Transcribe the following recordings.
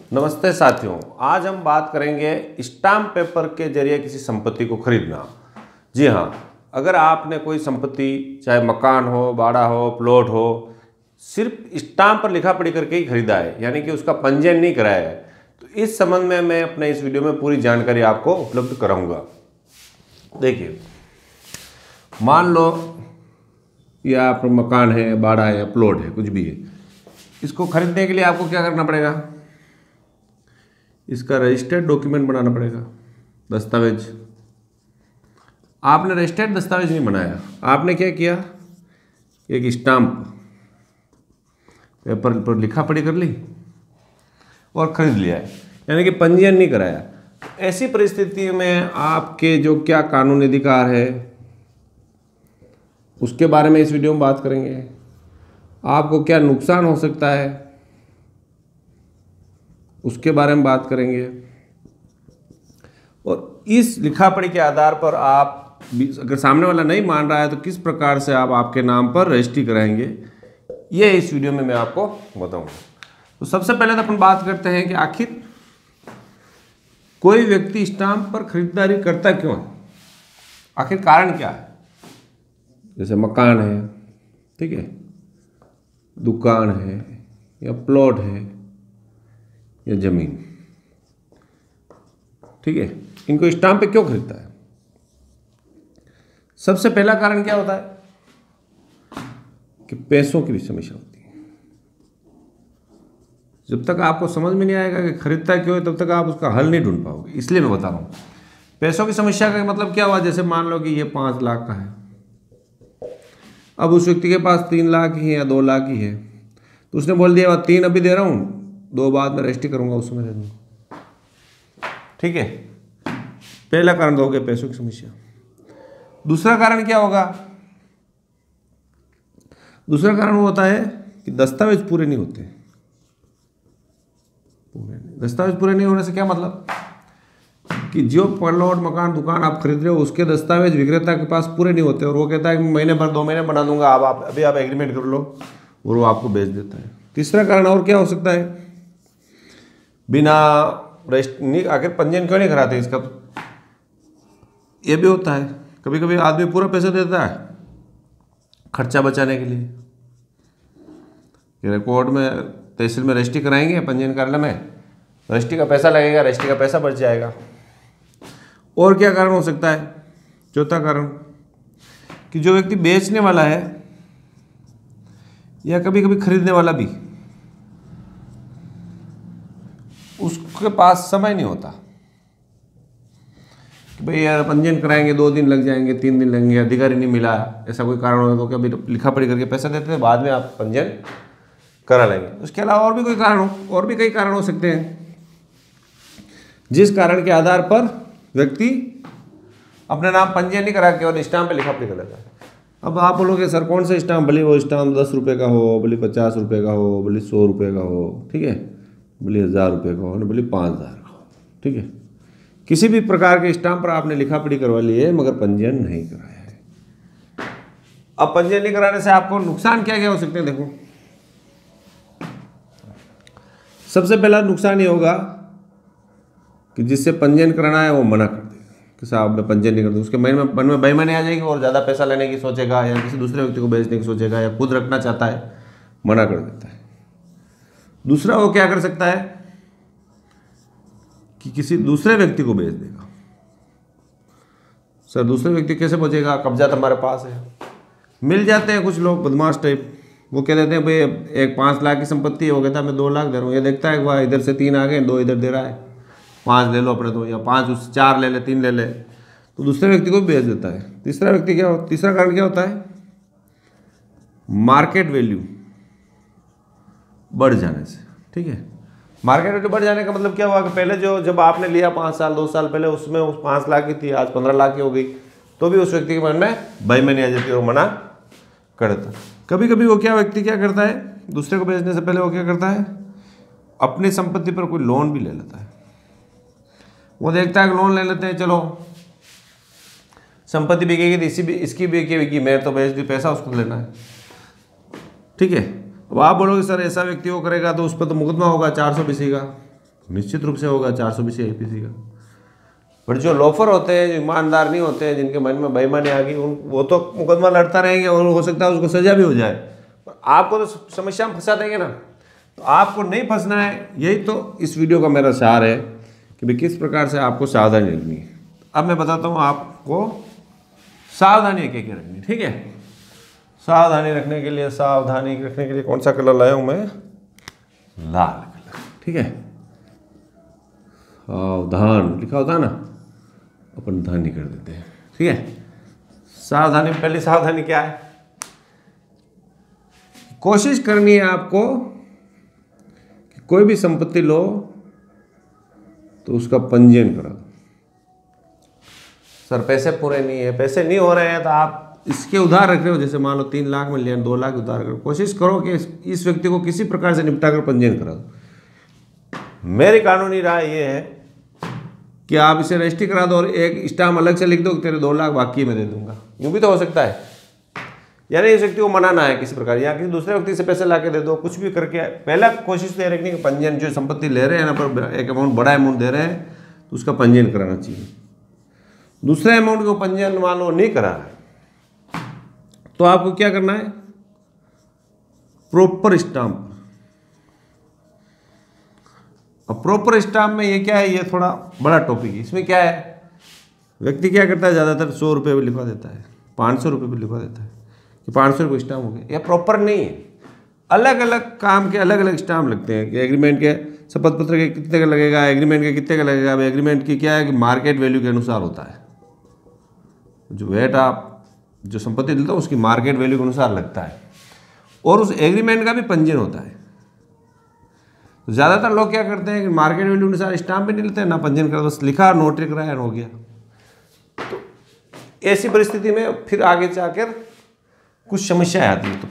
नमस्ते साथियों, आज हम बात करेंगे स्टाम्प पेपर के जरिए किसी संपत्ति को खरीदना। जी हाँ, अगर आपने कोई संपत्ति चाहे मकान हो, बाड़ा हो, प्लॉट हो, सिर्फ स्टाम्प पर लिखा पढ़ी करके ही खरीदा है, यानी कि उसका पंजीयन नहीं कराया है, तो इस संबंध में मैं अपने इस वीडियो में पूरी जानकारी आपको उपलब्ध कराऊंगा। देखिए, मान लो ये आप मकान है, बाड़ा है या प्लॉट है, कुछ भी है, इसको खरीदने के लिए आपको क्या करना पड़ेगा? इसका रजिस्टर्ड डॉक्यूमेंट बनाना पड़ेगा, दस्तावेज। आपने रजिस्टर्ड दस्तावेज नहीं बनाया, आपने क्या किया? एक स्टाम्प पेपर पर लिखा पढ़ी कर ली और खरीद लिया है, यानी कि पंजीयन नहीं कराया। ऐसी परिस्थिति में आपके जो क्या कानूनी अधिकार है उसके बारे में इस वीडियो में बात करेंगे। आपको क्या नुकसान हो सकता है उसके बारे में बात करेंगे, और इस लिखा पढ़ी के आधार पर आप अगर सामने वाला नहीं मान रहा है तो किस प्रकार से आप आपके नाम पर रजिस्ट्री कराएंगे, ये इस वीडियो में मैं आपको बताऊंगा। तो सबसे पहले तो अपन बात करते हैं कि आखिर कोई व्यक्ति स्टाम्प पर खरीदारी करता क्यों है, आखिर कारण क्या है। जैसे मकान है, ठीक है, दुकान है या प्लॉट है या जमीन, ठीक है, इनको स्टाम्प पे क्यों खरीदता है? सबसे पहला कारण क्या होता है कि पैसों की भी समस्या होती है। जब तक आपको समझ में नहीं आएगा कि खरीदता क्यों है, तब तक आप उसका हल नहीं ढूंढ पाओगे। इसलिए मैं बता रहा हूँ पैसों की समस्या का मतलब क्या हुआ। जैसे मान लो कि ये 5 लाख का है, अब उस व्यक्ति के पास 3 लाख ही है या 2 लाख ही है, तो उसने बोल दिया 3 अभी दे रहा हूँ, 2 बाद में रजिस्ट्री करूंगा, उस समय दे दूंगा। ठीक है, पहला कारण तो हो गया पैसों की समस्या। दूसरा कारण क्या होगा? दूसरा कारण वो होता है कि दस्तावेज पूरे नहीं होते। दस्तावेज पूरे नहीं होने से क्या मतलब कि जो प्लॉट, मकान, दुकान आप खरीद रहे हो उसके दस्तावेज विक्रेता के पास पूरे नहीं होते, और वो कहता है कि महीने भर 2 महीने बना दूंगा, आप अभी आप एग्रीमेंट कर लो, और वो आपको बेच देता है। तीसरा कारण और क्या हो सकता है? बिना रजिस्ट्री आखिर पंजीयन क्यों नहीं कराते इसका? ये भी होता है, कभी कभी आदमी पूरा पैसा देता है खर्चा बचाने के लिए कि रिकॉर्ड में तहसील में रजिस्ट्री कराएंगे, पंजीयन कार्यालय में रजिस्ट्री का पैसा लगेगा, रजिस्ट्री का पैसा बच जाएगा। और क्या कारण हो सकता है? चौथा कारण कि जो व्यक्ति बेचने वाला है या कभी कभी खरीदने वाला भी, उसके पास समय नहीं होता कि भाई यार पंजीयन कराएंगे, 2 दिन लग जाएंगे, 3 दिन लगेंगे, अधिकारी नहीं मिला, ऐसा कोई कारण होगा तो क्या लिखा पढ़ी करके पैसा देते हैं, बाद में आप पंजीयन करा लेंगे। उसके अलावा और भी कोई कारण हो, और भी कई कारण हो सकते हैं जिस कारण के आधार पर व्यक्ति अपने नाम पंजीयन नहीं करा के और स्टाम्प पे लिखा पढ़ी कर लेता है। अब आप बोलोगे सर कौन सा स्टाम्प, भले वो स्टाम्प 10 रुपये का हो, भले 50 रुपये का हो, भले 100 रुपये का हो, ठीक है, भले 1000 रुपये का हो, भले 5000 का हो, ठीक है, किसी भी प्रकार के स्टाम्प पर आपने लिखा पढ़ी करवा ली है मगर पंजीयन नहीं कराया है। अब पंजीयन नहीं कराने से आपको नुकसान क्या क्या हो सकते हैं? देखो, सबसे पहला नुकसान ये होगा कि जिससे पंजीयन कराना है वो मना कर देगा कि साहब मैं पंजीयन नहीं करता। उसके मन में बेईमानी आ जाएगी और ज़्यादा पैसा लेने की सोचेगा, या किसी दूसरे व्यक्ति को बेचने की सोचेगा, या खुद रखना चाहता है, मना कर देता है। दूसरा वो क्या कर सकता है कि किसी दूसरे व्यक्ति को बेच देगा। सर दूसरे व्यक्ति कैसे बचेगा? कब्जा तो हमारे पास है। मिल जाते हैं कुछ लोग बदमाश टाइप, वो कह देते हैं भाई एक 5 लाख की संपत्ति है, वो कहता है मैं 2 लाख दे रहा हूँ। ये देखता है वह इधर से 3 आ गए, 2 इधर दे रहा है, 5 ले लो अपने तो, या 5 उससे 4 ले ले, 3 ले ले, तो दूसरे व्यक्ति को बेच देता है। तीसरा कारण क्या होता है? मार्केट वैल्यू बढ़ जाने से। ठीक है, मार्केट वैल्यू बढ़ जाने का मतलब क्या हुआ कि पहले जब आपने लिया 5 साल 2 साल पहले, उसमें उस 5 लाख की थी, आज 15 लाख की हो गई, तो भी उस व्यक्ति के मन में बेईमानी आ जाती है और मना कर देता है। कभी कभी वो व्यक्ति क्या करता है, दूसरे को बेचने से पहले वो क्या करता है, अपनी संपत्ति पर कोई लोन भी ले लेता है। वो देखता है कि लोन ले लेते हैं, चलो संपत्ति बिकेगी तो इसकी बिकेगी, मेरे तो बेच दी, पैसा उसको लेना है। ठीक है, अब आप बोलोगे सर ऐसा व्यक्ति वो करेगा तो उस पर तो मुकदमा होगा, 400 बीसी का, निश्चित रूप से होगा 420 IPC का। पर जो लोफर होते हैं, जो ईमानदार नहीं होते हैं, जिनके मन में बेईमानी आ गई, वो तो मुकदमा लड़ता रहेंगे और हो सकता है उसको सजा भी हो जाए, पर आपको तो समस्या में फंसा देंगे ना। तो आपको नहीं फंसना है, यही तो इस वीडियो का मेरा सार है कि भाई किस प्रकार से आपको सावधानी रखनी है। अब मैं बताता हूँ आपको सावधानी क्या क्या रखनी, ठीक है। सावधानी रखने के लिए कौन सा कलर लाया हूँ मैं? लाल कलर, ठीक है। सावधान लिखा होता है ना, अपन धानी कर देते हैं, ठीक है। सावधानी, पहली सावधानी क्या है? कोशिश करनी है आपको कि कोई भी संपत्ति लो तो उसका पंजीयन करा दो। सर पैसे पूरे नहीं है, पैसे नहीं हो रहे हैं, तो आप इसके उधार रख रहे हो, जैसे मान लो 3 लाख में लिया, 2 लाख उधार करो, कोशिश करो कि इस व्यक्ति को किसी प्रकार से निपटा कर पंजीयन करा दो। मेरी कानूनी राय ये है कि आप इसे रजिस्ट्री करा दो और एक स्टाम्प अलग से लिख दो कि तेरे 2 लाख बाकी में दे दूंगा। यूँ भी तो हो सकता है, यानी इस व्यक्ति को मनाना है किसी प्रकार, या किसी दूसरे व्यक्ति से पैसे ला के दे दो, कुछ भी करके। पहला कोशिश तो ये रखनी कि पंजीयन, जो संपत्ति ले रहे हैं ना, पर एक अमाउंट, बड़ा अमाउंट दे रहे हैं, तो उसका पंजीयन कराना चाहिए। दूसरे अमाउंट को पंजीयन मान लो नहीं करा है, तो आपको क्या करना है? Proper stamp. अब प्रॉपर स्टाम्प में ये क्या है, ये थोड़ा बड़ा टॉपिक है। इसमें क्या है, व्यक्ति क्या करता है, ज़्यादातर 100 रुपये भी लिखवा देता है, 500 रुपये भी लिखवा देता है कि 500 रुपये स्टाम्प हो गया। यह प्रॉपर नहीं है। अलग अलग काम के अलग अलग स्टाम्प लगते हैं कि एग्रीमेंट के, शपथ पत्र के कितने का लगेगा, एग्रीमेंट के कितने का लगेगा। अब एग्रीमेंट की क्या है कि मार्केट वैल्यू के अनुसार होता है, जो वेट आप जो संपत्ति लेते हो उसकी मार्केट वैल्यू के अनुसार लगता है, और उस एग्रीमेंट का भी पंजीयन होता है। तो ज़्यादातर लोग क्या करते हैं कि मार्केट वैल्यू के अनुसार स्टाम्प भी नहीं लेते हैं, ना पंजीयन करते, बस लिखा, नोटरी कराया हो गया। तो ऐसी परिस्थिति में फिर आगे जाकर कुछ समस्याएं आती हैं। तो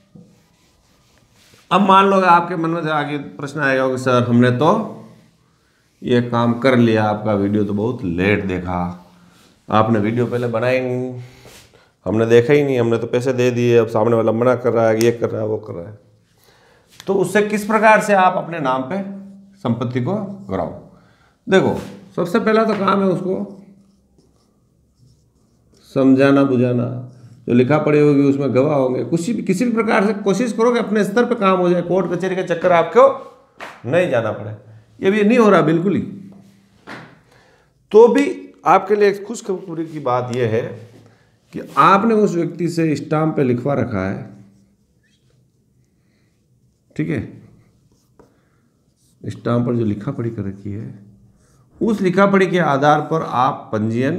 अब मान लो आपके मन में आगे प्रश्न आएगा कि सर हमने तो ये काम कर लिया, आपका वीडियो तो बहुत लेट देखा, आपने वीडियो पहले बनाई नहीं, हमने देखा ही नहीं, हमने तो पैसे दे दिए, अब सामने वाला मना कर रहा है, ये कर रहा है, वो कर रहा है। तो उससे किस प्रकार से आप अपने नाम पे संपत्ति को कराओ? देखो, सबसे पहला तो काम है उसको समझाना बुझाना। जो लिखा पढ़ी होगी उसमें गवाह होंगे, किसी भी प्रकार से कोशिश करो कि अपने स्तर पे काम हो जाए, कोर्ट कचहरी का चक्कर आपको नहीं जाना पड़े। ये भी नहीं हो रहा बिल्कुल ही। तो भी आपके लिए एक खुशखबरी की बात यह है कि आपने उस व्यक्ति से स्टाम्प पे लिखवा रखा है, ठीक है। स्टाम्प पर जो लिखा पढ़ी कर रखी है, उस लिखा पढ़ी के आधार पर आप पंजीयन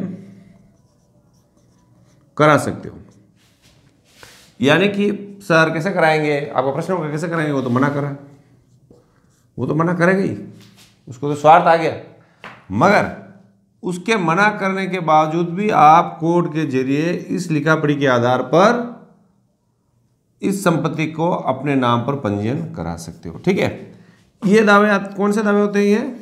करा सकते हो। यानी कि सर कैसे कराएंगे, आपका प्रश्न होगा कैसे कराएंगे, वो तो मना करा, वो तो मना करेगा ही, उसको तो स्वार्थ आ गया। मगर उसके मना करने के बावजूद भी आप कोर्ट के जरिए इस लिखा पढ़ी के आधार पर इस संपत्ति को अपने नाम पर पंजीयन करा सकते हो, ठीक है। ये दावे कौन से दावे होते हैं? ये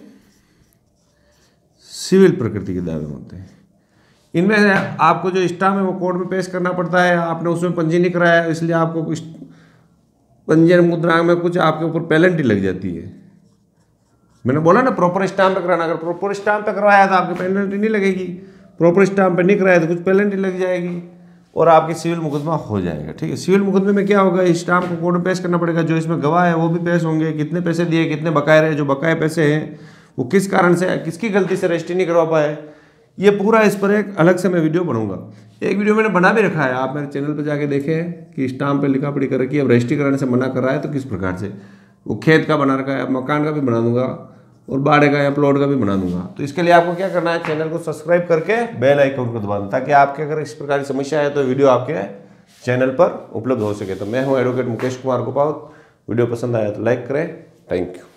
सिविल प्रकृति के दावे होते हैं। इनमें आपको जो स्टाम्प है वो कोर्ट में पेश करना पड़ता है, आपने उसमें पंजीयन नहीं कराया, इसलिए आपको कुछ पंजीयन मुद्रांक में कुछ आपके ऊपर पेनल्टी लग जाती है। मैंने बोला ना प्रॉपर स्टाम्प पे कराना, अगर प्रॉपर स्टाम्प पे करवाया तो आपकी पेनल्टी नहीं लगेगी, प्रॉपर स्टाम्प पे नहीं कराया तो कुछ पेनल्टी लग जाएगी और आपकी सिविल मुकदमा हो जाएगा, ठीक है। सिविल मुकदमे में क्या होगा, इस स्टाम्प को कोर्ट में पेश करना पड़ेगा, जो इसमें गवाह है वो भी पेश होंगे, कितने पैसे दिए, कितने बकाए रहे, जो बकाए पैसे हैं वो किस कारण से, किसकी गलती से रजिस्ट्री नहीं करवा पाए, ये पूरा इस पर एक अलग से मैं वीडियो बनाऊंगा। एक वीडियो मैंने बना भी रखा है, आप मेरे चैनल पर जाके देखें कि स्टाम्प पे लिखा पढ़ी कर रखी है, अब रजिस्ट्री कराने से मना कर रहा है तो किस प्रकार से, वो खेत का बना रखा है, मकान का भी बना दूंगा और बाड़े का या प्लॉट का भी बना दूंगा। तो इसके लिए आपको क्या करना है, चैनल को सब्सक्राइब करके बेल आइकन को दबाना, ताकि आपके अगर इस प्रकार की समस्या है तो वीडियो आपके चैनल पर उपलब्ध हो सके। तो मैं हूँ एडवोकेट मुकेश कुमार गोपाल। वीडियो पसंद आया तो लाइक करें। Thank you.